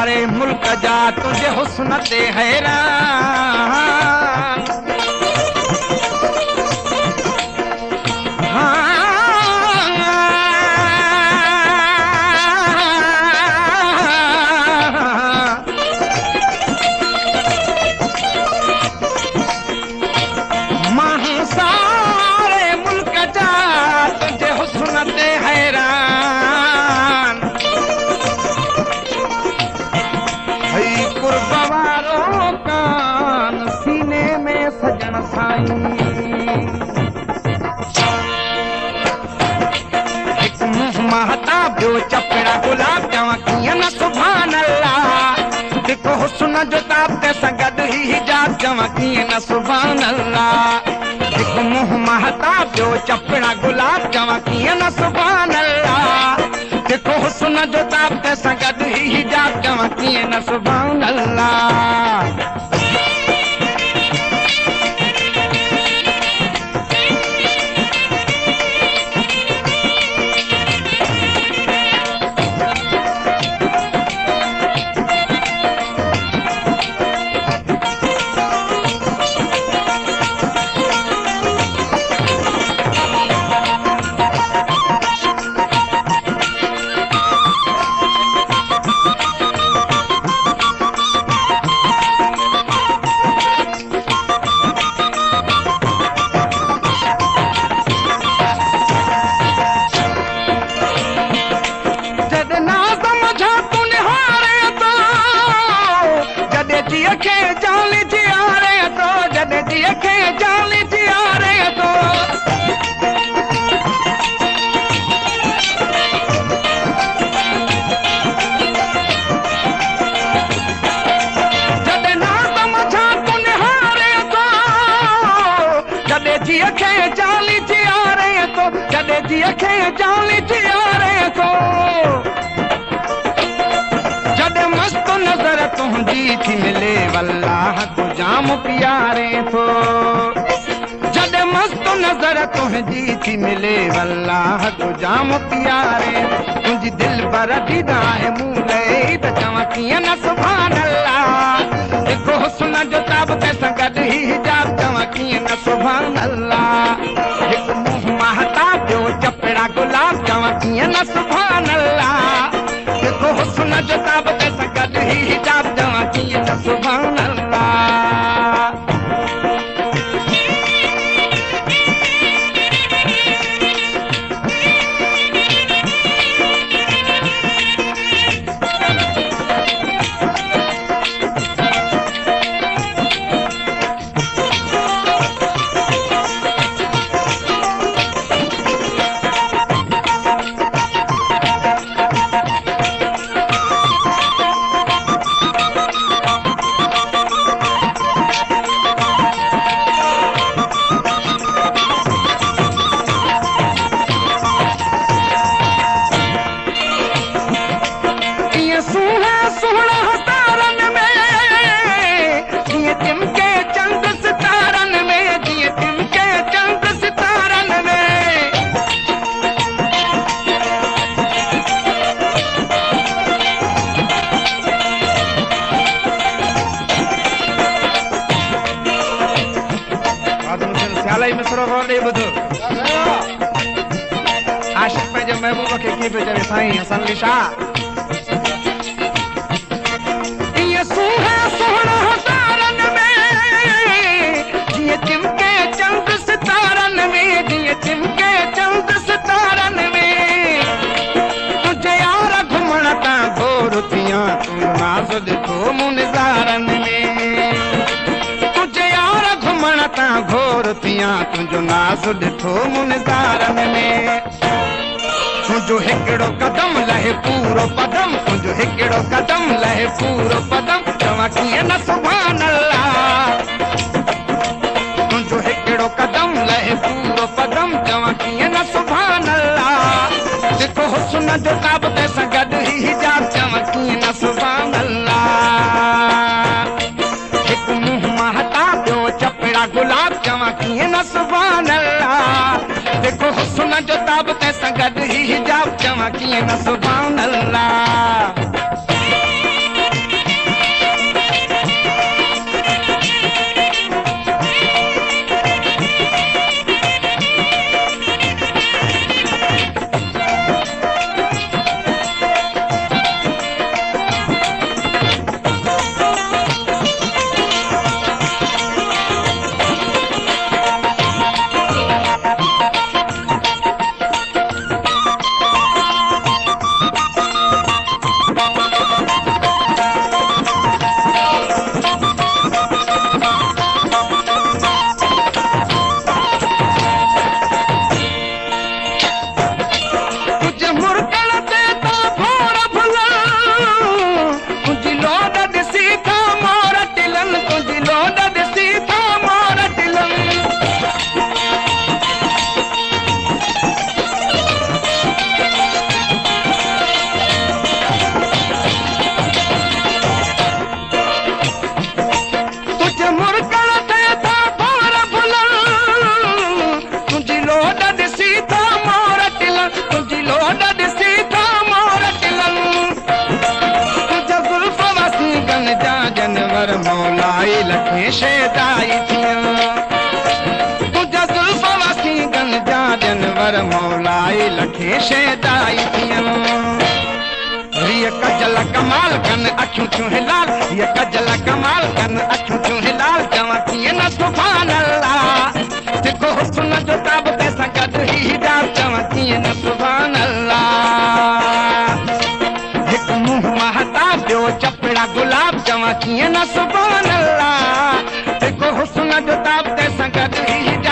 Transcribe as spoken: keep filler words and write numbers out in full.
सारे मुल्क जा तुझे हुस्न ते हैरान। चपड़ा गुलाब जवा किया न सुभान अल्लाह। देखो हुस्न जो ताब के संगद ही हिजाब जवा किया न सुभान अल्लाह। देखो मुंह महताब जो चपड़ा गुलाब जवा किया न सुभान अल्लाह। देखो हुस्न जो ताब के संगद ही हिजाब जवा किया न सुभान अल्लाह। जॾहिं मस्त नज़र तुंहिंजी थी मिले वल्लाह को जाम प्यारे थो। जॾहिं मस्त नज़र तुंहिंजी थी मिले वल्लाह को जाम प्यारे। तुंहिंजी दिल पर दीदा है मूं लई त चवां कीअं न सुभान अल्लाह। हिकु हुस्न जो ताब के संगद ही हिजाब चवां कीअं न सुभान अल्लाह। हिकु मुंह महताब जो चपड़ा गुलाब चवां कीअं न सुभान अल्लाह। हिकु हुस्न जो ताब के संगद ही हिजाब चवां कीअं न सुभान अल्लाह। आशिक पंहिंजे महबूब खे कीअं पियो चवे साईं हसन अली शाह। ईअं सुहिणा सुहिणा तारनि में जीअं चिमके चंद सितारनि में जीअं चिमके चंद सितारनि में। तुंहिंजे यार घुमण तां घोर थियां तूं नाज़ ॾिठो मूं निज़ारनि में। तुंहिंजे यार घुमण तां घोर थियां तुंहिंजो नाज़ ॾिठो मूं निज़ारनि में। तुंहिंजो हिकिड़ो कदम लहे पूरो पदम तुंहिंजो हिकिड़ो कदम लहे पूरो पदम चवां कीअं न सुभान अल्लाह। तुंहिंजो हिकिड़ो कदम लहे पूरो पदम चवां कीअं न सुभान अल्लाह। जेको हुस्न जो ताब ते सां गॾु ही हिजाब चवां कीअं न सुभान अल्लाह। हिकु मुंहुं महताब ॿियो चपड़ा गुलाब चवां कीअं न सुभान अल्लाह। देखो हुस्न जो ताब ते सां गॾु ही हिजाब चवां कीअं न सुभान अल्लाह। शेदाई थियूं तुझा जुल्फ वासी गन जा जनवर मौलाई लखे शेदाई थियूं ये कजल कमाल कन अखियूं थियूं हिलाल ये कजल कमाल कन अखियूं थियूं हिलाल चवां कीअं न सुभान अल्लाह जेको हुस्न जो ताब तंहिंसां गॾु ही हिजाब चवां कीअं न सुभान अल्लाह हिकु मुंहुं महताब ॿियो चपड़ा गुलाब चवां कीअं न सुभान अल्लाह जेको हुस्न जो ताब तंहिंसां गॾु ही